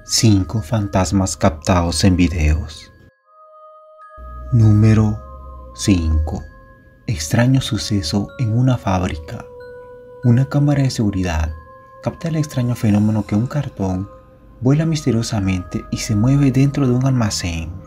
5 fantasmas captados en videos. Número 5. Extraño suceso en una fábrica. Una cámara de seguridad capta el extraño fenómeno que un cartón vuela misteriosamente y se mueve dentro de un almacén.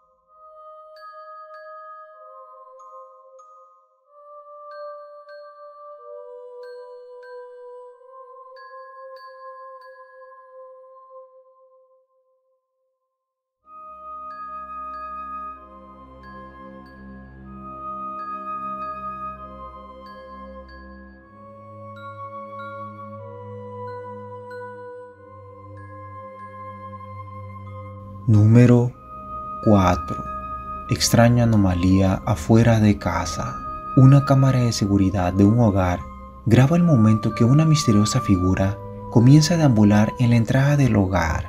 Número 4. Extraña anomalía afuera de casa. Una cámara de seguridad de un hogar graba el momento que una misteriosa figura comienza a deambular en la entrada del hogar.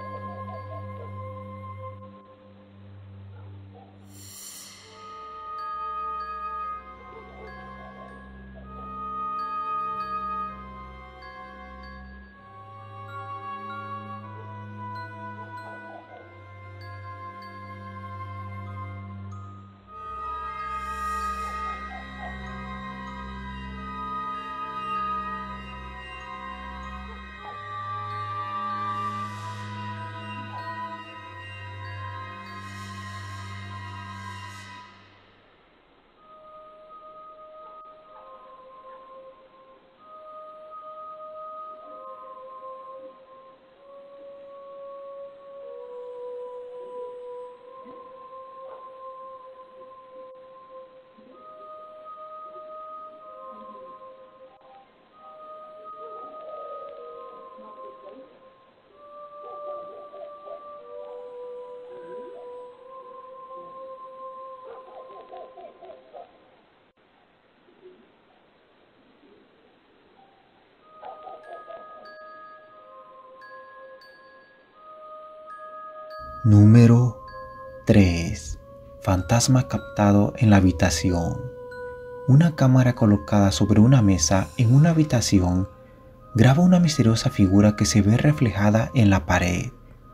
Número 3. Fantasma captado en la habitación. Una cámara colocada sobre una mesa en una habitación graba una misteriosa figura que se ve reflejada en la pared.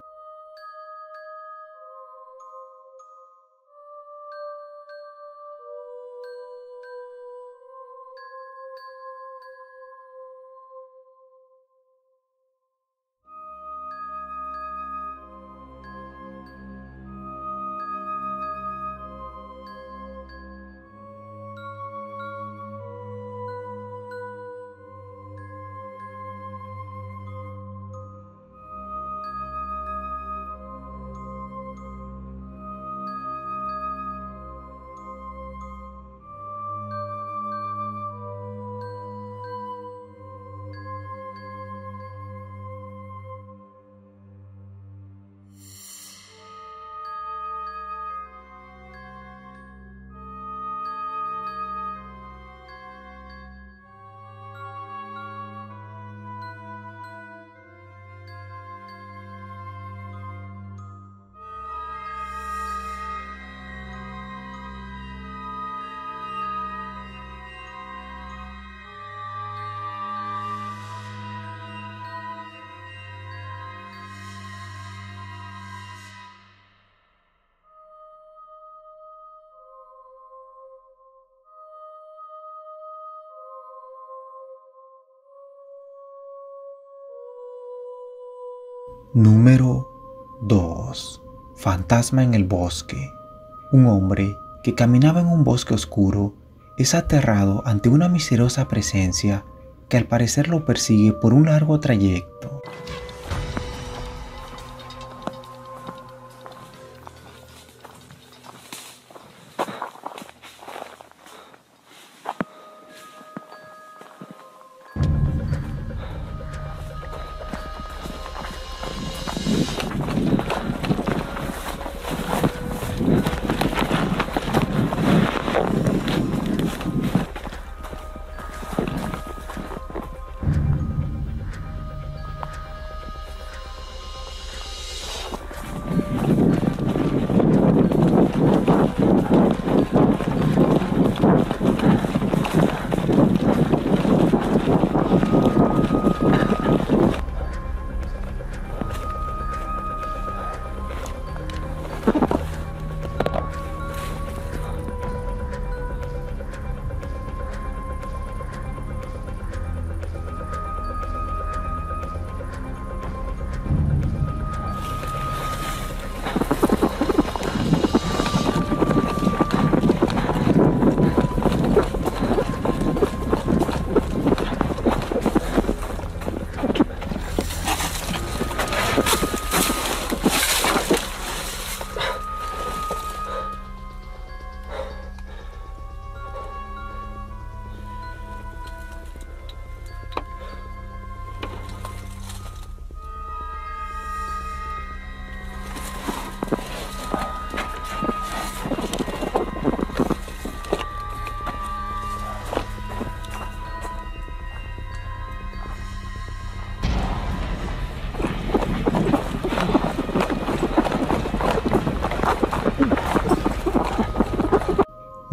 Número 2. Fantasma en el bosque. Un hombre que caminaba en un bosque oscuro es aterrado ante una misteriosa presencia que al parecer lo persigue por un largo trayecto.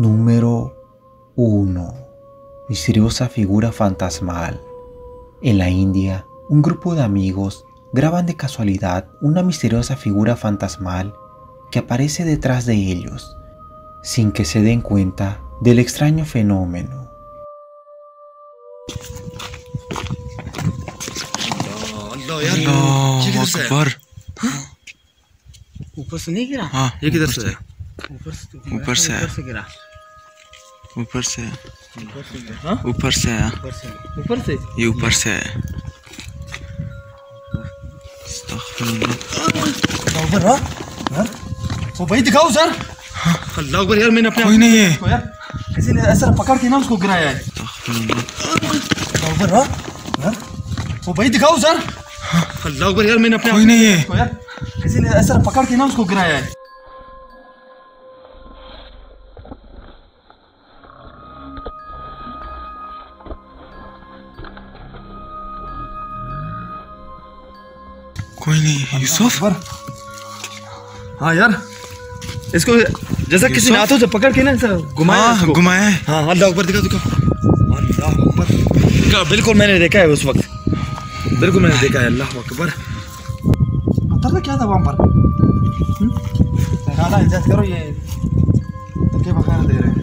Número 1. Misteriosa figura fantasmal. En la India, un grupo de amigos graban de casualidad una misteriosa figura fantasmal que aparece detrás de ellos, sin que se den cuenta del extraño fenómeno. अल्लाह अकबर। ऊपर से नहीं गिरा? हाँ, ये किधर से? ऊपर से ऊपर से गिरा। ऊपर से हाँ? ऊपर से ऊपर से ये ऊपर से है। अस्तगफिरुल्लाह। वो भाई दिखाओ सर। अल्लाह अकबर यार, मैंने अपने कोई नहीं है। यार किसी ने ऐसा पकड़ के ना उसको गिराया है। अस्तगफिरुल्लाह। वो भाई दिखाओ सर। अल्लाह अकबर यार, मैंने अपने कोई नहीं है। यार किसी ने ऐसा पकड़ के ना उसको गिराया है। कोई नहीं है यूसुफ। हाँ यार, इसको जैसा किसी ने हाथों से पकड़ के ना ऐसा घुमाया। हाँ, घुमाया है। हाँ, अल्लाह अकबर दिखा दिखा। अल्लाह अकबर, बिल्कुल मैंने देखा है उस वक्त, बिल्कुल मैंने देखा है। अल्लाह अकबर, पत्थर तो क्या था वहाँ पर? ज़्यादा इज्जत करो, ये धक्के वगैरह दे रहे हैं।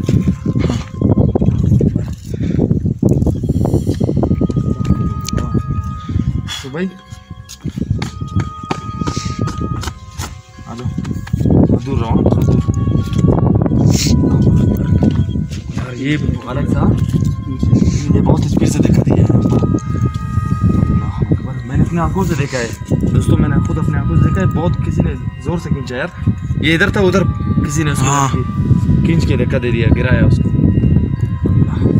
तो भाई आ जाओ, दूर रहो, दूर। यार ये अलग सा, ये बहुत स्पीड से देखा दिया है। मैंने अपनी आंखों से देखा है दोस्तों, मैंने खुद अपनी आंखों से देखा है। बहुत किसी ने जोर से खींचा यार, ये इधर था, उधर किसी ने उसको खींच के धक्का दे दिया, गिराया उसको।